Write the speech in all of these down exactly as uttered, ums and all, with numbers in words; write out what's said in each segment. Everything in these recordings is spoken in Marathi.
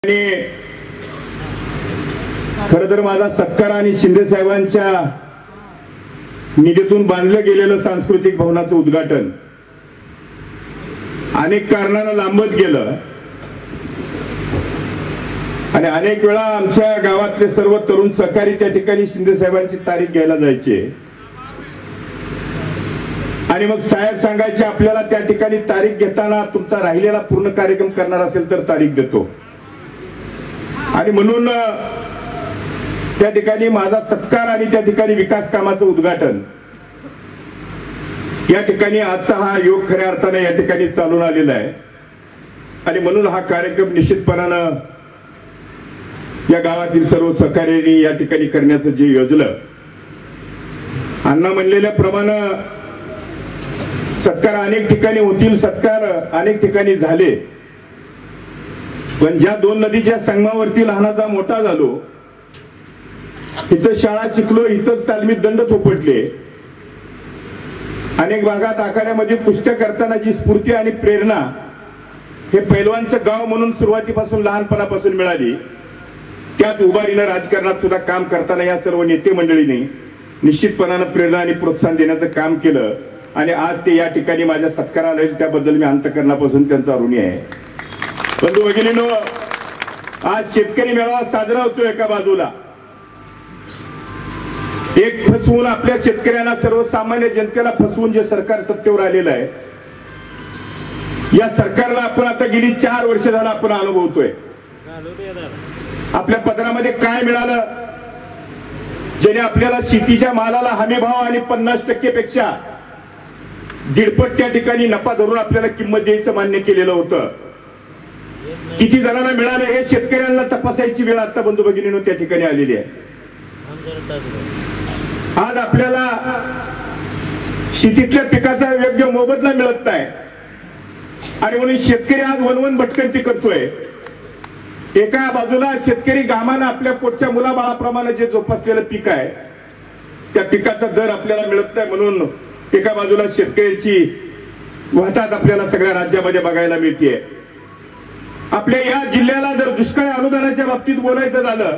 खरं तर माझा सत्कार आणि शिंदे साहेबांच्या निधीतून बांधलं गेलेलं सांस्कृतिक भवनाचं उद्घाटन अनेक कारणांना लांबत गेलं आणि अनेक वेळा आमच्या गावातले सर्व तरुण सहकारी त्या ठिकाणी शिंदे साहेबांची तारीख घ्यायला जायचे आणि मग साहेब सांगायचे आपल्याला त्या ठिकाणी तारीख घेताना तुमचा राहिलेला पूर्ण कार्यक्रम करणार असेल तर तारीख देतो आणि म्हणून त्या ठिकाणी माझा सत्कार आणि त्या ठिकाणी विकास कामाचं उद्घाटन या ठिकाणी आजचा हा योग खऱ्या अर्थाने या ठिकाणी चालून आलेला आहे आणि म्हणून हा कार्यक्रम निश्चितपणानं या गावातील सर्व सहकार्यांनी या ठिकाणी करण्याचं जे योजलं अण्णा म्हणलेल्या प्रमाणे सत्कार अनेक ठिकाणी होतील सत्कार अनेक ठिकाणी झाले पण ज्या दोन नदीच्या संगमावरती लहानाचा मोठा झालो इथं शाळा शिकलो इथंच तालमीत दंड थोपटले अनेक भागात आखाड्यामध्ये कुस्त्या करताना जी स्फूर्ती आणि प्रेरणा हे पैलवानचं गाव म्हणून सुरुवातीपासून लहानपणापासून मिळाली त्याच उभारीनं राजकारणात सुद्धा काम करताना या सर्व नेते मंडळींनी निश्चितपणानं प्रेरणा आणि प्रोत्साहन देण्याचं काम केलं आणि आज ते या ठिकाणी माझ्या सत्काराला त्याबद्दल मी अंतःकरणापासून त्यांचा ऋणी आहे। बंधू भगिनींनो आज शेतकरी मेळावा साजरा होतो एका बाजूला एक फसवून आपल्या शेतकऱ्यांना सर्वसामान्य जनतेला फसवून जे सरकार सत्तेवर आलेलं आहे या सरकारला आपण आता गेली चार वर्ष झाला आपण अनुभवतोय आपल्या पदरामध्ये काय मिळालं ज्याने आपल्याला शेतीच्या मालाला हमी भाव आणि पन्नास टक्के पेक्षा दीडपट त्या ठिकाणी नफा धरून आपल्याला किंमत द्यायचं मान्य केलेलं होतं किती जणांना मिळालं हे शेतकऱ्यांना तपासायची वेळ आता बंधू भगिनींनो त्या ठिकाणी आलेली आहे। आज आपल्याला शेतीतल्या पिकाचा योग्य मोबदला मिळत नाही आणि म्हणून शेतकरी आज वनवन भटकंती करतोय एका बाजूला शेतकरी गामानं आपल्या पोटच्या मुलाबाळाप्रमाणे जे जोपासलेलं पीक आहे त्या पिकाचा दर आपल्याला मिळत नाही म्हणून एका बाजूला शेतकऱ्यांची वाहतात आपल्याला सगळ्या राज्यामध्ये बघायला मिळते। आपल्या या जिल्ह्याला जर दुष्काळ अनुदानाच्या बाबतीत बोलायचं झालं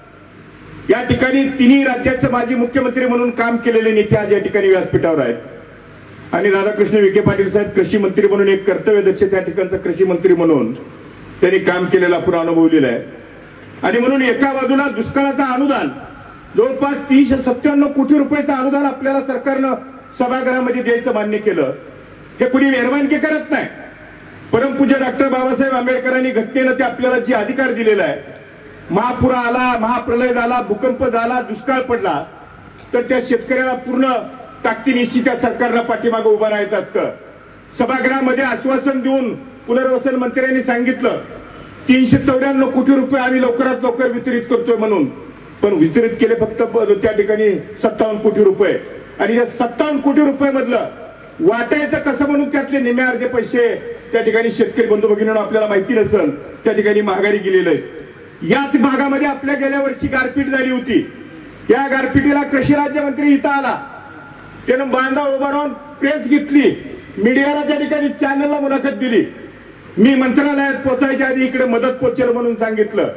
या ठिकाणी तिन्ही राज्याचे माजी मुख्यमंत्री म्हणून काम केलेले नेते आज या ठिकाणी व्यासपीठावर आहेत आणि राधाकृष्ण विखे पाटील साहेब कृषी मंत्री म्हणून एक कर्तव्यदक्ष त्या ठिकाणचा कृषी मंत्री म्हणून त्यांनी काम केलेलं आपण अनुभवलेलं आहे आणि म्हणून एका बाजूला दुष्काळाचं अनुदान जवळपास तीनशे सत्त्याण्णव कोटी रुपयाचं अनुदान आपल्याला सरकारनं सभागृहामध्ये द्यायचं मान्य केलं हे कुणी मेहरबानगी करत नाही परमपूज्य डॉक्टर बाबासाहेब आंबेडकरांनी घटनेनं ते आपल्याला जे अधिकार दिलेला आहे महापूर आला महाप्रलय झाला भूकंप झाला दुष्काळ पडला तर त्या शेतकऱ्याला पूर्ण ताकदीनिशी त्या सरकारला पाठीमागे उभं राहायचं असतं। सभागृहामध्ये आश्वासन देऊन पुनर्वसन मंत्र्यांनी सांगितलं तीनशे चौऱ्याण्णव कोटी रुपये आम्ही लवकरात लवकर वितरित करतोय म्हणून पण वितरित केले फक्त त्या ठिकाणी सत्तावन्न कोटी रुपये आणि या सत्तावन्न कोटी रुपये मधलं वाटायचं कसं म्हणून त्यातले निम्मे अर्धे पैसे त्या ठिकाणी शेतकरी बंधू भगिनींना आपल्याला माहिती नसेल त्या ठिकाणी महागारी गेलेलं आहे। याच भागामध्ये आपल्या गेल्या वर्षी गारपीट झाली होती या गारपिटीला कृषी राज्यमंत्री इथं आला त्यानं बांधा उभा राहून प्रेस घेतली मीडियाला त्या ठिकाणी चॅनलला मुलाखत दिली मी मंत्रालयात पोहोचायच्या आधी इकडे मदत पोहोचेल म्हणून सांगितलं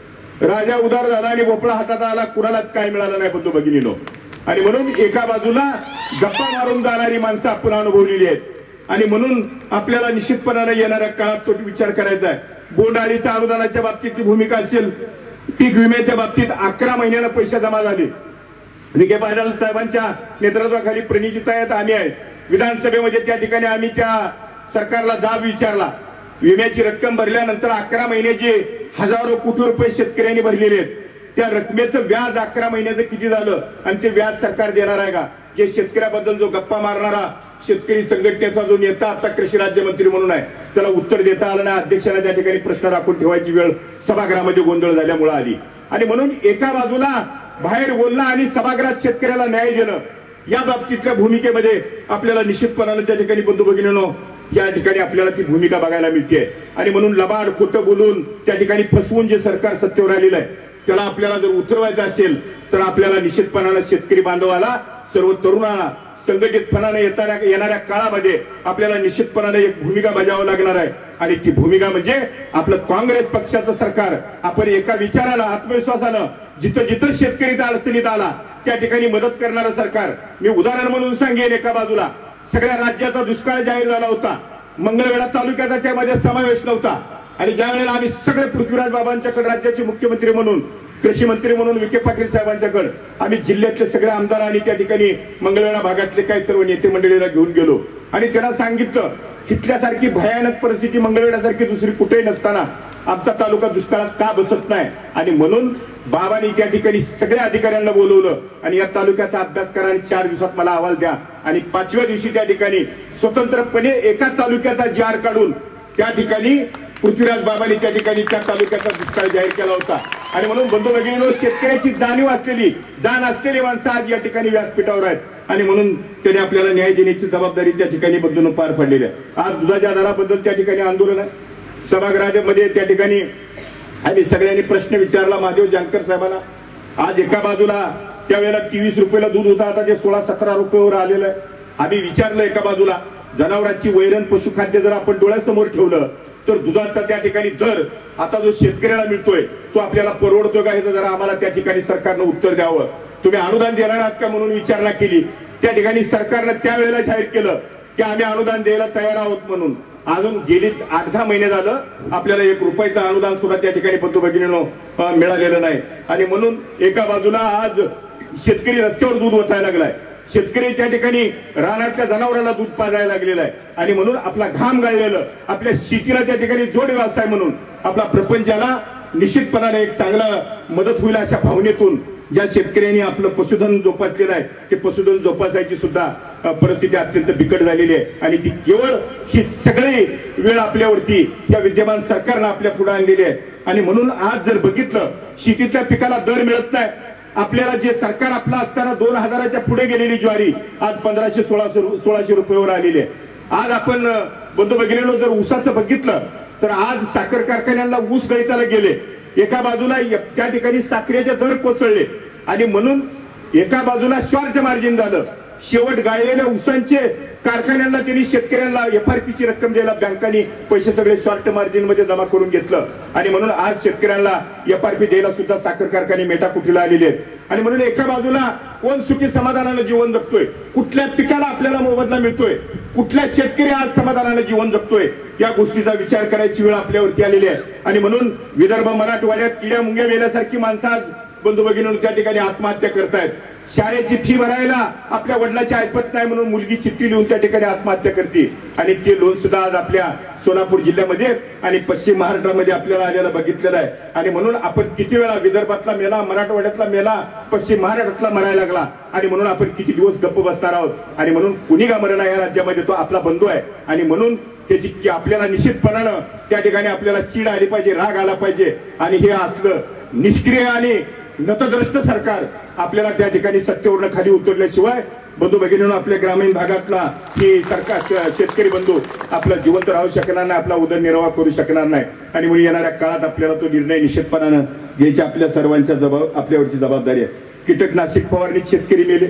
राजा उदार झाला आणि भोपळा हातात आला कुणालाच काय मिळालं नाही बंधू भगिनींनो आणि म्हणून एका बाजूला गप्पा मारून जाणारी माणसं आपण अनुभवलेली आहेत आणि म्हणून आपल्याला निश्चितपणाने येणाऱ्या काळात तो विचार करायचा आहे। बोंडअळीच्या अनुदानाच्या बाबतीतली भूमिका असेल पीक विम्याच्या बाबतीत अकरा महिन्याला पैसे जमा झाले विखे पाटील साहेबांच्या नेतृत्वाखाली प्रणितीतायत आम्ही आहे विधानसभेमध्ये त्या ठिकाणी आम्ही त्या सरकारला जाब विचारला विम्याची रक्कम भरल्यानंतर अकरा महिन्याचे हजारो कोटी रुपये शेतकऱ्यांनी भरलेले आहेत त्या रकमेचं व्याज अकरा महिन्याचं किती झालं आणि ते व्याज सरकार देणार आहे का जे शेतकऱ्याबद्दल जो गप्पा मारणारा शेतकरी संघटनेचा जो नेता आता कृषी राज्यमंत्री म्हणून आहे त्याला उत्तर देता आलं नाही अध्यक्षांना त्या ठिकाणी प्रश्न राखून ठेवायची वेळ सभागृहामध्ये गोंधळ झाल्यामुळे आली आणि म्हणून एका बाजूला बाहेर बोलणं आणि सभागृहात शेतकऱ्याला न्याय देणं या बाबतीतल्या भूमिकेमध्ये आपल्याला निश्चितपणाने त्या ठिकाणी बंधू भगिनींनो या ठिकाणी आपल्याला ती भूमिका बघायला मिळते आणि म्हणून लबाड खोटं बोलून त्या ठिकाणी फसवून जे सरकार सत्तेवर आलेलं आहे त्याला आपल्याला जर उतरवायचं असेल तर आपल्याला निश्चितपणाने शेतकरी बांधवाला सर्व तरुणांना संघटितपणाने येणाऱ्या येणाऱ्या काळामध्ये आपल्याला निश्चितपणाने एक भूमिका बजावावी लागणार आहे आणि ती भूमिका म्हणजे आपलं काँग्रेस पक्षाचं सरकार. आपण एका विचाराला आत्मविश्वासानं जिथं जिथं शेतकरी अडचणीत आला त्या ठिकाणी मदत करणारं सरकार. मी उदाहरण म्हणून सांगेन, एका बाजूला सगळ्या राज्याचा दुष्काळ जाहीर झाला होता, मंगळवेढा तालुक्याचा त्यामध्ये समावेश नव्हता, आणि ज्या वेळेला आम्ही सगळे पृथ्वीराज बाबांच्याकडे राज्याचे मुख्यमंत्री म्हणून, कृषी मंत्री म्हणून विखे पाटील साहेबांच्याकडे आम्ही जिल्ह्यातले सगळे आमदार आणि त्या ठिकाणी मंगळवेढा भागातले काही सर्व नेते मंडळीला घेऊन गेलो आणि त्यांना सांगितलं, इथल्यासारखी भयानक परिस्थिती मंगळवेढ्यासारखी दुसरी कुठेही नसताना आमचा तालुका दुष्काळात का बसत नाही. आणि म्हणून बाबांनी त्या ठिकाणी सगळ्या अधिकाऱ्यांना बोलवलं आणि या तालुक्याचा अभ्यास करा आणि चार दिवसात मला अहवाल द्या. आणि पाचव्या दिवशी त्या ठिकाणी स्वतंत्रपणे एका तालुक्याचा जी आर काढून त्या ठिकाणी पृथ्वीराज बाबांनी त्या ठिकाणी त्या तालुक्याचा दुष्काळ जाहीर केला होता. आणि म्हणून बंधू भगिनींनो, शेतकऱ्याची जाणीव असलेली, जाण असलेली माणसं आज या ठिकाणी व्यासपीठावर आहेत आणि म्हणून त्यांनी आपल्याला न्याय देण्याची जबाबदारी त्या ठिकाणी बंधूंनो पार पडलेली आहे. आज दुधाच्या दराबद्दल त्या ठिकाणी आंदोलन आहे. सभागृहामध्ये त्या ठिकाणी आम्ही सगळ्यांनी प्रश्न विचारला महादेव जानकर साहेबांना. आज एका बाजूला त्यावेळेला तेवीस रुपयाला दूध होता, आता ते सोळा सतरा रुपयावर आलेलं आहे. आम्ही विचारलं, एका बाजूला जनावरांची वैरण पशुखाद्य जर आपण डोळ्यासमोर ठेवलं तर दुधाचा त्या ठिकाणी दर आता जो शेतकऱ्याला मिळतोय तो आपल्याला परवडतोय का, हे जरा आम्हाला त्या ठिकाणी सरकारनं उत्तर द्यावं. तुम्ही अनुदान देणार आहात का म्हणून विचारणा केली. त्या ठिकाणी सरकारनं त्यावेळेला जाहीर केलं की आम्ही अनुदान द्यायला तयार आहोत म्हणून. अजून गेली आठ दहा महिने झालं आपल्याला एक रुपयाचं अनुदान सुद्धा त्या ठिकाणी बंधू भगिनींनो मिळालेलं नाही. आणि म्हणून एका बाजूला आज शेतकरी रस्त्यावर दूध ओतायला लागलाय, शेतकरी त्या ठिकाणी रानातल्या जनावरांना दूध पाजायला लागलेलं आहे. आणि म्हणून आपला घाम गाळलेलं, आपल्या शेतीला त्या ठिकाणी जोड व्यवसाय म्हणून आपला प्रपंचाला निश्चितपणाने एक चांगला मदत होईल अशा भावनेतून ज्या शेतकऱ्यांनी आपलं पशुधन जोपासलेलं आहे ते पशुधन जोपासायची सुद्धा परिस्थिती अत्यंत बिकट झालेली आहे. आणि ती केवळ ही सगळी वेळ आपल्यावरती या विद्यमान सरकारनं आपल्या पुढे आणलेली आहे. आणि म्हणून आज जर बघितलं, शेतीतल्या पिकाला दर मिळत नाही. आपल्याला जे सरकार आपलं असताना दोन हजाराच्या पुढे गेलेली ज्वारी आज पंधराशे सोळाशे सोळाशे रुपयावर आलेली आहे. आज आपण बंधू भगिनींनो जर ऊसाचं बघितलं तर आज साखर कारखान्यांना ऊस गळीताला गेले, एका बाजूला त्या ठिकाणी साखरेचे दर कोसळले आणि म्हणून एका बाजूला शॉर्ट मार्जिन झालं. शेवट गाळलेल्या ऊसांचे कारखान्यांना त्यांनी शेतकऱ्यांना एफआरपीची रक्कम द्यायला बँकांनी पैसे सगळे शॉर्ट मार्जिन मध्ये जमा करून घेतलं. आणि म्हणून आज शेतकऱ्यांना एफआरपी द्यायला सुद्धा साखर कारखाने मेटाकुटीला आलेले आहेत. आणि म्हणून एका बाजूला कोण सुखी समाधानानं जीवन जगतोय, कुठल्या पिकाला आपल्याला मोबदला मिळतोय, कुठल्या शेतकरी आज समाधानानं जीवन जगतोय, या गोष्टीचा विचार करायची वेळ आपल्यावरती आलेली आहे. आणि म्हणून विदर्भ मराठवाड्यात किड्या मुंग्या मेल्यासारखी माणसं आज बंधू भगिनींनो त्या ठिकाणी आत्महत्या करतायत. शाळेची फी भरायला आपल्या वडिलाची ऐपत नाही म्हणून मुलगी चिठ्ठी लिहून त्या ठिकाणी आत्महत्या करते. आणि ते लोन सुद्धा आज आपल्या सोलापूर जिल्ह्यामध्ये आणि पश्चिम महाराष्ट्रामध्ये आपल्याला आलेला बघितलेला आहे. आणि म्हणून आपण किती वेळा विदर्भातला मेला, मराठवाड्यातला मेला, पश्चिम महाराष्ट्रातला मरायला लागला आणि म्हणून आपण किती दिवस गप्प बसणार आहोत. आणि म्हणून कुणी का मरणा या राज्यामध्ये तो आपला बंधू आहे. आणि म्हणून त्याची की आपल्याला निश्चितपणानं त्या ठिकाणी आपल्याला चीड आली पाहिजे, राग आला पाहिजे. आणि हे असलं निष्क्रिय आणि नतद्रष्ट सरकार आपल्याला त्या ठिकाणी सत्तेवरनं खाली उतरल्याशिवाय बंधू भगिनींनो आपल्या ग्रामीण भागातला ही सरकार शेतकरी बंधू आपला जिवंत राहू शकणार नाही, आपला उदरनिर्वाह करू शकणार नाही. आणि म्हणून येणाऱ्या काळात आपल्याला तो निर्णय निश्चितपणानं घ्यायची आपल्या सर्वांच्या जबाब आपल्यावरची जबाबदारी आहे. कीटकनाशक फवारणीत शेतकरी मेले,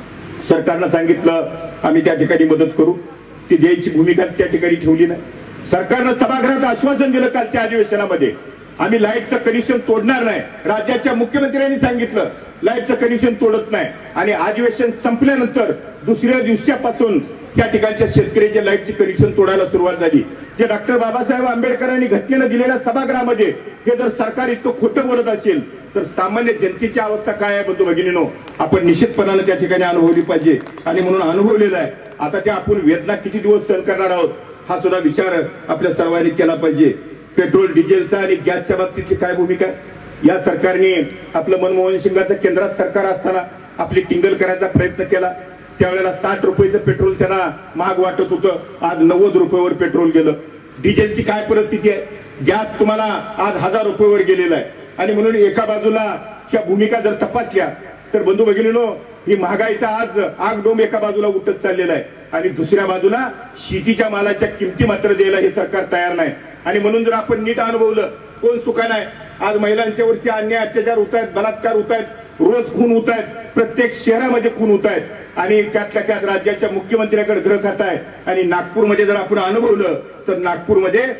सरकारनं सांगितलं आम्ही त्या ठिकाणी मदत करू, ती द्यायची भूमिका त्या ठिकाणी ठेवली नाही. सरकारनं सभागृहात आश्वासन दिलं कालच्या अधिवेशनामध्ये, आम्ही लाईटचं कनेक्शन तोडणार नाही. राज्याच्या मुख्यमंत्र्यांनी सांगितलं लाईटचं कनेक्शन तोडत नाही. आणि अधिवेशन संपल्यानंतर दुसऱ्या दिवसापासून त्या ठिकाणच्या शेतकऱ्याच्या लाईटची कनेक्शन तोडायला सुरुवात झाली. जे डॉक्टर बाबासाहेब आंबेडकरांनी घटनेनं दिलेल्या सभागृहामध्ये हे जर सरकार इतकं खोटं बोलत असेल तर सामान्य जनतेची अवस्था काय आहे बंधू भगिनींनो आपण निश्चितपणानं त्या ठिकाणी अनुभवली पाहिजे. आणि म्हणून अनुभवलेला आहे. आता त्या आपण वेदना किती दिवस सहन करणार आहोत हा सुद्धा विचार आपल्या सर्वांनी केला पाहिजे. पेट्रोल डिझेलचा आणि गॅसच्या बाबतीतली काय भूमिका या सरकारने आपलं मनमोहन सिंगाचं केंद्रात सरकार असताना आपली टिंगल करायचा प्रयत्न केला. त्यावेळेला साठ रुपयाचं पेट्रोल त्यांना महाग वाटत होतं, आज नव्वद रुपयावर पेट्रोल गेलं. डिझेलची काय परिस्थिती आहे, गॅस तुम्हाला आज हजार रुपयावर गेलेला आहे. आणि म्हणून एका बाजूला ह्या भूमिका जर तपासल्या तर बंधू भगिनींनो ही महागाईचा आज आगडोंब एका बाजूला उठत चाललेला आहे आणि दुसऱ्या बाजूला शेतीच्या मालाच्या किमती मात्र द्यायला हे सरकार तयार नाही. आणि म्हणून जर आपण नीट अनुभवलं कोण सुखा नाही. आज महिलांच्या वरती अन्याय अत्याचार होत आहेत, बलात्कार होत आहेत, रोज खून होत आहेत, प्रत्येक शहरामध्ये खून होत आहेत. आणि त्यातल्या त्यात राज्याच्या मुख्यमंत्र्याकडे ग्रह खात आहे. आणि नागपूरमध्ये जर आपण अनुभवलं तर नागपूरमध्ये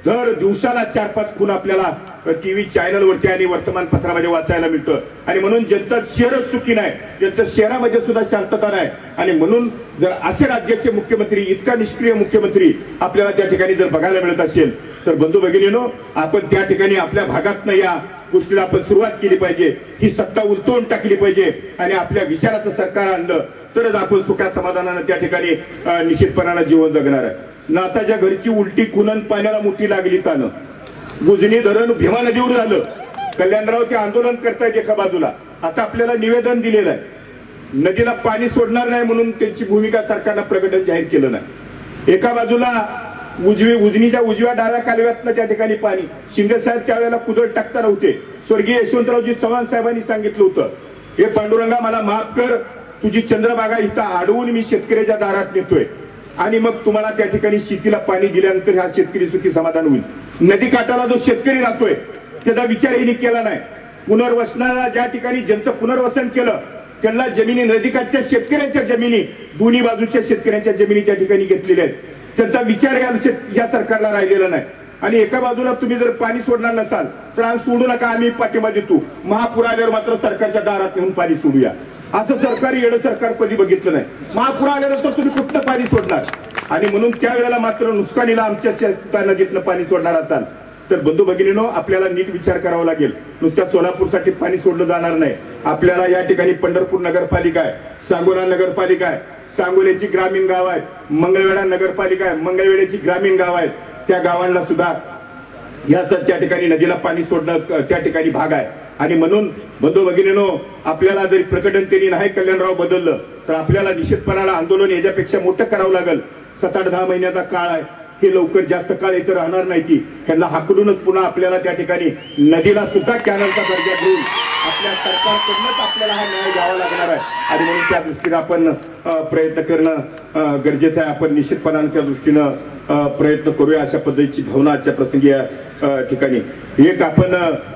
दर दिवसाला चार पाच खून आपल्याला टीव्ही चॅनलवरती आणि वर्तमानपत्रामध्ये वाचायला मिळतं. आणि म्हणून ज्यांचं शहरच सुखी नाही, ज्यांचं शहरामध्ये सुद्धा शांतता नाही, आणि म्हणून जर असे राज्याचे मुख्यमंत्री, इतका निष्क्रिय मुख्यमंत्री आपल्याला त्या ठिकाणी जर बघायला मिळत असेल तर बंधू भगिनींनो, आपण त्या ठिकाणी आपल्या भागातनं या गोष्टीला आपण सुरुवात केली पाहिजे. ही सत्ता उलटवून टाकली पाहिजे आणि आपल्या विचाराचं सरकार आणलं तरच आपण सुख्या समाधानानं त्या ठिकाणी निश्चितपणानं जीवन जगणार आहे. नाताच्या घरची उलटी खुनन पाण्याला मोठी लागली तानं, उजनी धरण भीमा नदीवर झालं. कल्याणराव ते आंदोलन करतायत एका बाजूला, आता आपल्याला निवेदन दिलेलं आहे नदीला पाणी सोडणार नाही म्हणून त्यांची भूमिका सरकारनं प्रकटन जाहीर केलं नाही. एका बाजूला उजवी उजनीच्या उजव्या डाव्या कालव्यातनं त्या ठिकाणी पाणी, शिंदे साहेब त्यावेळेला कुदळ टाकता नव्हते. स्वर्गीय यशवंतरावजी चव्हाण साहेबांनी सांगितलं होतं, हे पांडुरंगा मला माफ कर, तुझी चंद्रभागा इथं अडवून मी शेतकऱ्याच्या दारात नेतोय आणि मग तुम्हाला त्या ठिकाणी शेतीला पाणी दिल्यानंतर हा शेतकरी सुखी समाधान होईल. नदी काठाला जो शेतकरी राहतोय त्याचा विचार यांनी केला नाही. पुनर्वसनाला ज्या ठिकाणी ज्यांचं पुनर्वसन केलं त्यांना जमिनी, नदीकाठच्या शेतकऱ्यांच्या जमिनी, दोन्ही बाजूच्या शेतकऱ्यांच्या जमिनी त्या ठिकाणी घेतलेल्या आहेत. त्यांचा विचार या सरकारला राहिलेला नाही. आणि एका बाजूला तुम्ही जर पाणी सोडणार नसाल तर आम्ही सोडू नका, आम्ही पाठिंबा देतो, महापूर आल्यावर मात्र सरकारच्या दारात नेऊन पाणी सोडूया. असं सरकारी येणं सरकार कधी बघितलं नाही. महापूर आल्यानंतर तुम्ही कुठलं पाणी सोडणार? आणि म्हणून त्यावेळेला मात्र नुकसानीला आमच्या शेतात नदीतनं पाणी सोडणार असाल तर बंधू भगिनींनो, आपल्याला नीट विचार करावा लागेल. नुसत्या सोलापूरसाठी पाणी सोडलं जाणार नाही. आपल्याला या ठिकाणी पंढरपूर नगरपालिका आहे, सांगोला नगरपालिका आहे, सांगोल्याची ग्रामीण गाव आहेत, मंगळवेढा नगरपालिका आहे, मंगळवेढ्याची ग्रामीण गाव आहेत, त्या गावांना सुद्धा या त्या ठिकाणी नदीला पाणी सोडणं त्या ठिकाणी भाग आहे. आणि म्हणून बंधू भगिनींनो, आपल्याला जरी प्रकटन त्यांनी नाही कल्याणराव बदललं तर आपल्याला निश्चितपणाला आंदोलन याच्यापेक्षा मोठं करावं लागेल. सात आठ दहा महिन्याचा काळ आहे, हे लवकर जास्त काळ इथं राहणार नाही. की ह्यांना हाकडूनच पुन्हा आपल्याला त्या ठिकाणी नदीला सुद्धा कॅनलचा दर्जा देऊन आपल्या सरकारकडूनच आपल्याला हा न्याय द्यावा लागणार आहे. आणि म्हणून त्या दृष्टीने आपण प्रयत्न करणं गरजेचं आहे. आपण निश्चितपणाने त्या दृष्टीनं प्रयत्न करूया अशा पद्धतीची भावना आजच्या प्रसंगी या ठिकाणी. एक आपण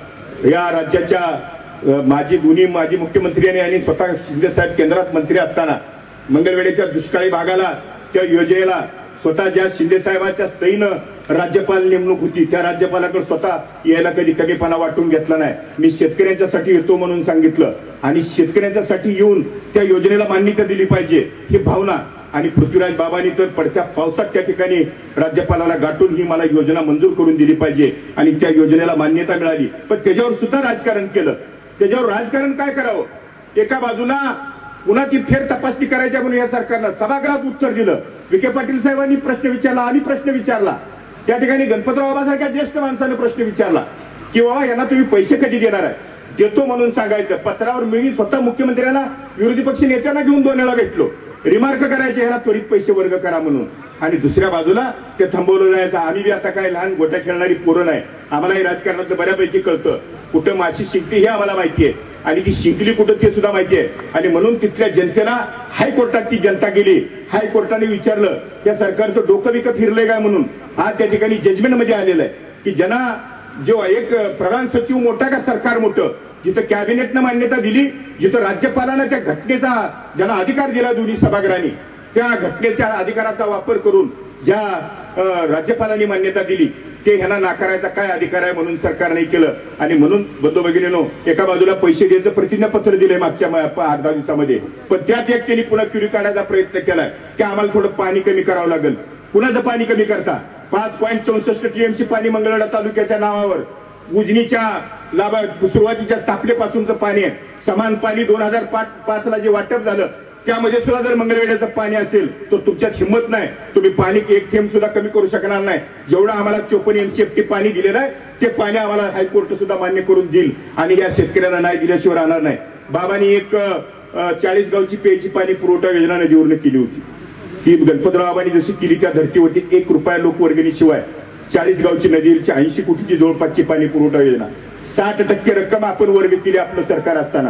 या राज्याच्या माजी दोन्ही माजी मुख्यमंत्री आणि स्वतः शिंदे साहेब केंद्रात मंत्री असताना मंगळवेढ्याच्या दुष्काळी भागाला त्या योजनेला स्वतः ज्या शिंदे साहेबांच्या सहीनं राज्यपाल नेमणूक होती त्या राज्यपालाकडे स्वतः यायला कधी कमीपणा वाटून घेतला नाही. मी शेतकऱ्यांच्यासाठी येतो म्हणून सांगितलं आणि शेतकऱ्यांच्यासाठी येऊन त्या योजनेला मान्यता दिली पाहिजे ही भावना. आणि पृथ्वीराज बाबांनी तर पडत्या पावसात त्या ठिकाणी राज्यपालाला गाठून ही मला योजना मंजूर करून दिली पाहिजे आणि त्या योजनेला मान्यता मिळाली. पण त्याच्यावर सुद्धा राजकारण केलं. त्याच्यावर राजकारण काय करावं? एका बाजूला पुन्हा ती फेर तपासणी करायच्या म्हणून या सरकारनं सभागृहात उत्तर दिलं. विखे पाटील साहेबांनी प्रश्न विचारला, आम्ही प्रश्न विचारला, त्या ठिकाणी गणपतराव बाबासारख्या ज्येष्ठ माणसाने प्रश्न विचारला की बाबा यांना तुम्ही पैसे कधी देणार आहे? देतो म्हणून सांगायचं. पत्रावर मी स्वतः मुख्यमंत्र्यांना, विरोधी पक्ष नेत्यांना घेऊन दोन वेळा भेटलो, रिमार्क करायचे ह्याला त्वरित पैसे वर्ग करा म्हणून. आणि दुसऱ्या बाजूला ते थांबवलं जायचं. आम्ही बी आता काय लहान गोट्या खेळणारी पोरं नाही, आम्हालाही राजकारणातलं बऱ्यापैकी कळतं. कुठं माशी शिंकते हे आम्हाला माहिती आहे आणि ती शिंकली कुठं ते सुद्धा माहिती आहे. आणि म्हणून तिथल्या जनतेला हायकोर्टात ती जनता गेली. हायकोर्टाने विचारलं त्या सरकारचं डोकं बिकं फिरलंय काय म्हणून. आज त्या ठिकाणी जजमेंट मध्ये आलेलं आहे की ज्यांना जो एक प्रधान सचिव मोठा का सरकार मोठं, जिथं कॅबिनेटनं मान्यता दिली, जिथं राज्यपालानं त्या घटनेचा ज्यांना अधिकार दिला दोन्ही सभागृहांनी, त्या घटनेच्या अधिकाराचा वापर करून ज्या राज्यपालांनी मान्यता दिली ते ह्यांना नाकारायचा काय अधिकार आहे म्हणून सरकारने केलं. आणि म्हणून बंधू भगिनींनो, एका बाजूला पैसे द्यायचं प्रतिज्ञापत्र दिले मागच्या आठ दहा दिवसामध्ये, पण त्यात एक त्यांनी पुन्हा क्युरी काढायचा प्रयत्न केलाय की आम्हाला थोडं पाणी कमी करावं लागेल. कुणाचं पाणी कमी करता? पाच पॉईंट चौसष्ट टीएमसी पाणी मंगळवेढा तालुक्याच्या नावावर उजनीच्या लाभ सुरुवातीच्या स्थापनेपासूनचं पाणी आहे. समान पाणी दोन हजार पाच पाच ला जे वाटप झालं त्यामध्ये सुद्धा जर मंगळवेढ्याचं पाणी असेल तर तुमच्यात हिंमत नाही, तुम्ही पाणी एक थेंब सुद्धा कमी करू शकणार नाही. जेवढं आम्हाला चोपन्न एमसीएफटी पाणी दिलेलं आहे ते पाणी आम्हाला हायकोर्ट सुद्धा मान्य करून देईल आणि या शेतकऱ्यांना नाही दिल्याशिवाय राहणार नाही. बाबांनी एक चाळीस गावची पेयची पाणी पुरवठा योजना नदीवरून केली होती. ती गणपतराव बाबांनी जशी केली त्या धर्तीवरती एक रुपया लोकवर्गणीशिवाय चाळीस गावची नदीची ऐंशी कोटीची जवळपासची पाणी पुरवठा योजना, साठ टक्के रक्कम आपण वर्ग केली आपलं सरकार असताना.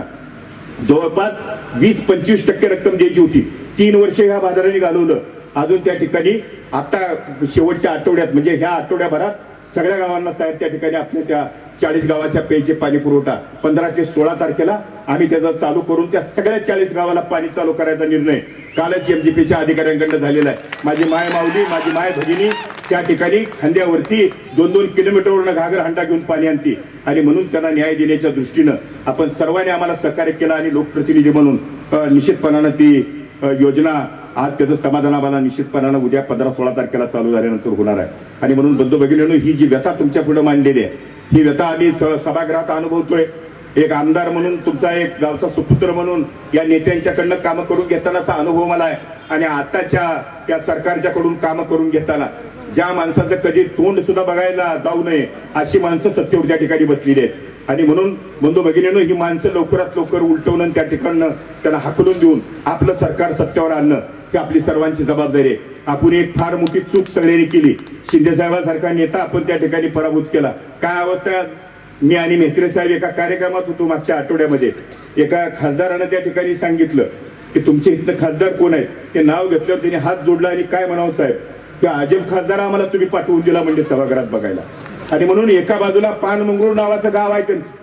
जवळपास वीस पंचवीस टक्के रक्कम द्यायची होती. तीन वर्ष ह्या बाजाराने घालवलं. अजून त्या ठिकाणी आता शेवटच्या आठवड्यात म्हणजे ह्या आठवड्याभरात सगळ्या गावांना साहेब त्या ठिकाणी आपल्या त्या चाळीस गावाच्या पेयचे पाणी पुरवठा पंधरा ते सोळा तारखेला आम्ही त्याचा चालू करून त्या सगळ्या चाळीस गावाला पाणी चालू करायचा निर्णय कालच एमजीपीच्या अधिकाऱ्यांकडनं झालेला आहे. माझी माय माऊली, माझी माय भगिनी त्या ठिकाणी खांद्यावरती दोन दोन किलोमीटरवरून घागर हांडा घेऊन पाणी आणते आणि म्हणून त्यांना न्याय देण्याच्या दृष्टीनं आपण सर्वांनी आम्हाला सहकार्य केलं आणि लोकप्रतिनिधी म्हणून निश्चितपणानं ती योजना आज त्याचं समाधान आम्हाला निश्चितपणानं उद्या पंधरा सोळा तारखेला चालू झाल्यानंतर होणार आहे. आणि म्हणून बंधू भगिनींनो, ही जी व्यथा तुमच्या पुढे मांडलेली आहे ही व्यथा आम्ही सभागृहात अनुभवतोय. एक आमदार म्हणून, तुमचा एक गावचा सुपुत्र म्हणून या नेत्यांच्याकडनं कामं करून घेतानाचा अनुभव मला आहे. आणि आताच्या या सरकारच्याकडून कामं करून घेताना ज्या माणसाचं कधी तोंड सुद्धा बघायला जाऊ नये अशी माणसं सत्तेवर त्या ठिकाणी बसलेली आहेत. आणि म्हणून बंधू भगिनींनो, ही माणसं लवकरात लवकर उलटवणं, त्या ठिकाणं त्यांना हाकलून देऊन आपलं सरकार सत्तेवर आणणं ही आपली सर्वांची जबाबदारी आहे. आपण एक फार मोठी चूक सगळ्यांनी केली. शिंदे साहेबांसारखा नेता आपण त्या ठिकाणी पराभूत केला. काय अवस्था, मी आणि मेहत्रे साहेब एका कार्यक्रमात होतो मागच्या आठवड्यामध्ये. एका खासदारानं त्या ठिकाणी सांगितलं की तुमचे इथलं खासदार कोण आहेत, ते नाव घेतल्यावर त्यांनी हात जोडला आणि काय म्हणावं साहेब, की अजब खासदार आम्हाला तुम्ही पाठवून दिला म्हणजे सभागृहात बघायला. आणि म्हणून एका बाजूला पानमंगळूर नावाचं गाव आहे त्यांचं,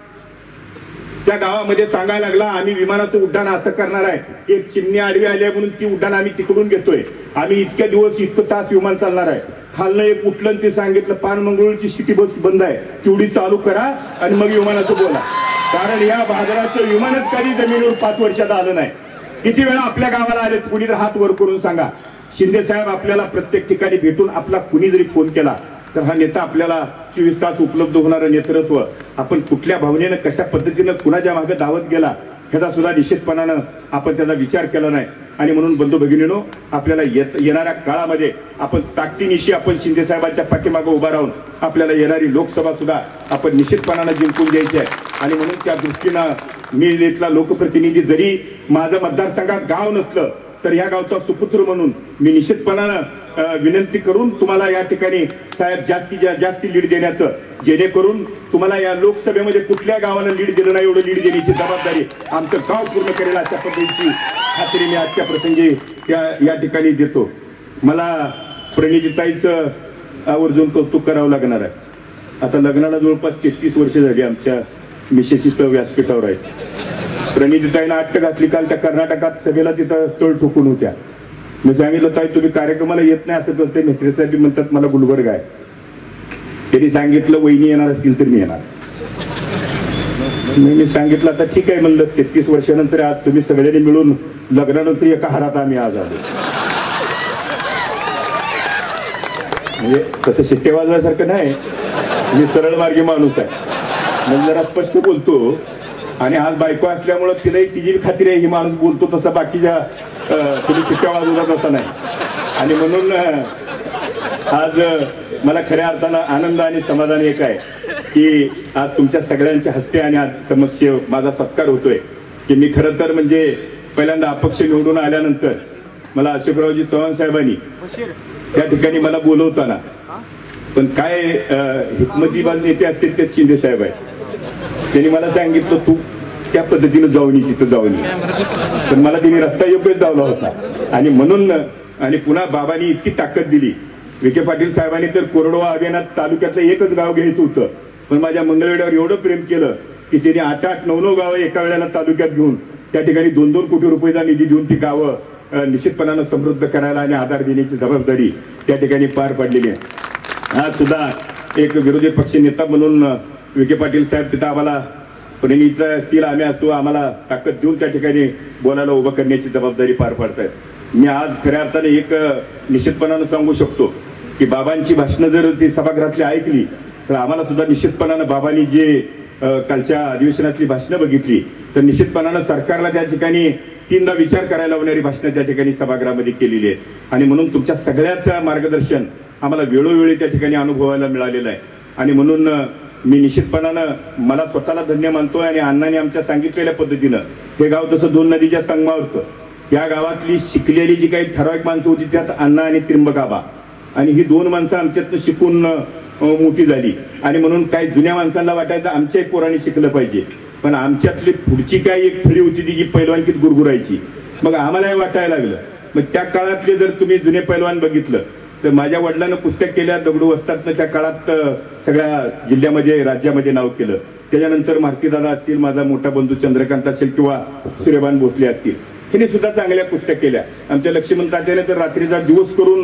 त्या गावामध्ये सांगायला लागला आम्ही विमानाचं उड्डाण असं करणार आहे, एक चिमणी आडवी आली आहे म्हणून ती उड्डाण आम्ही तिकडून घेतोय, आम्ही इतक्या दिवस इतकं तास विमान चालणार आहे. खालनं एक उठलं ते सांगितलं पानमंगळूरची सिटी बस बंद आहे, तेवढी चालू करा आणि मग विमानाचं बोला. कारण या बाजाराचं विमानच कधी जमिनीवर पाच वर्षात आलं नाही. किती वेळा आपल्या गावाला आले, कुणी तर हात वर करून सांगा. शिंदे साहेब आपल्याला प्रत्येक ठिकाणी भेटून आपला कुणी जरी फोन केला तर हा नेता आपल्याला चोवीस तास उपलब्ध होणारं नेतृत्व, आपण कुठल्या भावनेनं कशा पद्धतीनं कुणाच्या मागे धावत गेला ह्याचा सुद्धा निश्चितपणानं आपण त्याचा विचार केला नाही. आणि म्हणून बंधू भगिनींनो, आपल्याला येणाऱ्या काळामध्ये आपण ताकदीनिशी आपण शिंदे साहेबांच्या पाठीमागे उभा राहून आपल्याला येणारी लोकसभा सुद्धा आपण निश्चितपणानं जिंकून द्यायची आहे. आणि म्हणून त्या दृष्टीनं मी इथला लोकप्रतिनिधी, जरी माझं मतदारसंघात गाव नसलं तर या गावचा सुपुत्र म्हणून मी निश्चितपणानं विनंती करून तुम्हाला या ठिकाणी साहेब जास्तीत जास्ती लीड देण्याचं, जेणेकरून तुम्हाला या लोकसभेमध्ये कुठल्या गावाला लीड दिलं नाही एवढं लीड देण्याची जबाबदारी आमचं गाव पूर्ण करेल अशा पद्धतीची खात्री मी आजच्या प्रसंगी या या ठिकाणी देतो. मला प्रणितीताईचं आवर्जून कौतुक करावं लागणार आहे. आता लग्नाला जवळपास तेहतीस वर्ष झाली आमच्या मिसेस इथं व्यासपीठावर आहेत. प्रणितीताईनं आट्ट घातली काल त्या कर्नाटकात सभेला तिथं तळ ठोकून होत्या. मी सांगितलं ताई तुम्ही कार्यक्रमाला येत नाही असं करते. मेहत्रे साहेब म्हणतात मला गुलबर्ग आहे. त्यांनी सांगितलं वहिनी येणार असतील तर मी येणार. मी सांगितलं आता ठीक आहे म्हणलं, तेहतीस वर्षानंतर आज तुम्ही सगळ्यांनी मिळून लग्नानंतर एका हारात आम्ही आज आलो. म्हणजे तसं शिट्टे वाजवायसारखं नाही, मी सरळ मार्गी माणूस आहे, म्हणजे जरा स्पष्ट बोलतो. आणि आज बायको असल्यामुळं तिलाही तिची खात्री आहे, ही माणूस बोलतो तसं बाकीच्या तुम्ही शिट्ट्या वाजवतात असं नाही. आणि म्हणून आज मला खऱ्या अर्थानं आनंद आणि समाधान एक आहे की आज तुमच्या सगळ्यांच्या हस्ते आणि आज समक्ष माझा सत्कार होतोय. की मी खरं तर म्हणजे पहिल्यांदा अपक्ष निवडून आल्यानंतर मला अशोकरावजी चव्हाण साहेबांनी त्या ठिकाणी मला बोलवताना, पण काय हिकमतीबाज नेते असतील त्यात शिंदे साहेब आहेत, त्यांनी मला सांगितलं तू त्या पद्धतीनं जाऊन ये, तिथं जाऊन ये. पण मला तिने रस्ता योग्यच धावला होता. आणि म्हणून आणि पुन्हा बाबांनी इतकी ताकद दिली. विखे पाटील साहेबांनी तर कोरडवा अभियानात तालुक्यातलं एकच गाव घ्यायचं होतं, पण माझ्या मंगळवेड्यावर एवढं प्रेम केलं की त्यांनी आठ आठ नऊ नऊ गावं एका वेळेला तालुक्यात घेऊन त्या ठिकाणी दोन दोन कोटी रुपयाचा निधी देऊन ती गावं निश्चितपणानं समृद्ध करायला आणि आधार देण्याची जबाबदारी त्या ठिकाणी पार पडलेली आहे. आज सुद्धा एक विरोधी पक्ष नेता म्हणून विखे पाटील साहेब तिथं आम्हाला प्रणित असतील, आम्ही असू, आम्हाला ताकद देऊन त्या ठिकाणी बोलायला उभं करण्याची जबाबदारी पार पाडतायत. मी आज खऱ्या अर्थाने एक निश्चितपणानं सांगू शकतो की बाबांची भाषणं जर ती सभागृहातली ऐकली तर आम्हाला सुद्धा निश्चितपणानं बाबांनी जे कालच्या अधिवेशनातली भाषणं बघितली तर निश्चितपणानं सरकारला त्या ठिकाणी तीनदा विचार करायला लावणारी भाषणं त्या ठिकाणी सभागृहामध्ये केलेली आहेत. आणि म्हणून तुमच्या सगळ्याचं मार्गदर्शन आम्हाला वेळोवेळी त्या ठिकाणी अनुभवायला मिळालेलं आहे. आणि म्हणून मी निश्चितपणानं मला स्वतःला धन्य मानतोय. आणि अण्णांनी आमच्या सांगितलेल्या पद्धतीनं हे गाव तसं दोन नदीच्या संगमावरचं, या गावातली शिकलेली जी काही ठराविक माणसं होती त्यात अण्णा आणि त्रिंबकाबा, आणि ही दोन माणसं आमच्यातनं शिकून मोठी झाली. आणि म्हणून काही जुन्या माणसांना वाटायचं आमच्या पोरांनी शिकलं पाहिजे, पण आमच्यातली पुढची काय एक पिढी होती ती की पैलवानकीत गुरगुरायची. मग आम्हालाही वाटायला लागलं. मग त्या काळातले जर तुम्ही जुने पैलवान बघितलं तर माझ्या वडिलांना कुस्त्या केल्या दगडू वस्तादनं त्या काळात सगळ्या जिल्ह्यामध्ये राज्यामध्ये नाव केलं. त्याच्यानंतर मारुतीदादा असतील, माझा मोठा बंधू चंद्रकांत असेल किंवा सूर्यभान भोसले असतील, ह्यांनी सुद्धा चांगल्या कुस्त्या केल्या. आमच्या लक्ष्मण तात्याने तर रात्रीचा दिवस करून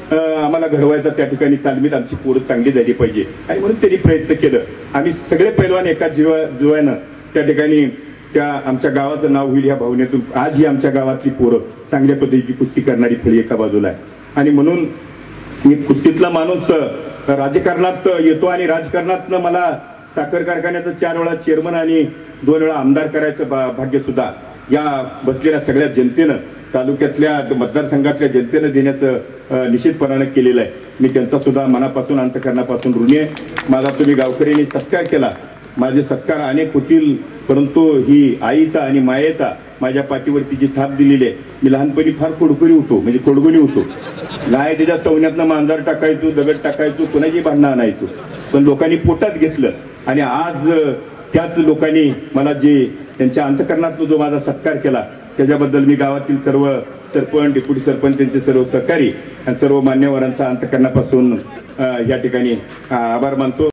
आम्हाला घडवायचा, त्या ठिकाणी तालमीत आमची पोरं चांगली झाली पाहिजे आणि म्हणून त्यांनी प्रयत्न केलं. आम्ही सगळे पैलवान एका जीवा जीवानं त्या ठिकाणी त्या आमच्या गावाचं नाव होईल ह्या भावनेतून आज ही आमच्या गावातली पोरं चांगल्या पद्धतीची कुस्ती करणारी फळी एका बाजूला आहे. आणि म्हणून एक कुस्तीतला माणूस राजकारणात येतो आणि राजकारणातनं मला साखर कारखान्याचं चार वेळा चेअरमन आणि दोन वेळा आमदार करायचं भाग्य सुद्धा या बसलेल्या सगळ्या जनतेनं, तालुक्यातल्या मतदारसंघातल्या जनतेनं देण्याचं निश्चितपणानं केलेलं आहे. मी त्यांचा सुद्धा मनापासून अंतकरणापासून ऋणी आहे. माझा तुम्ही गावकऱ्यांनी सत्कार केला, माझे सत्कार अनेक होतील, परंतु ही आईचा आणि मायेचा माझ्या पाठीवरती जी थाप दिलेली आहे. मी लहानपणी फार कोडकोडी होतो, म्हणजे कोडगुणी होतो. नाही त्याच्या सवण्यातनं मांजर टाकायचो, दगड टाकायचो, कोणाची भांडणं आणायचो, पण लोकांनी पोटात घेतलं आणि आज त्याच लोकांनी मला जे त्यांच्या अंतकरणातून जो माझा सत्कार केला त्याच्याबद्दल मी गावातील सर्व सरपंच, डेप्युटी सरपंच, त्यांचे सर्व सहकारी आणि सर्व मान्यवरांचा अंतकरणापासून या ठिकाणी आभार मानतो.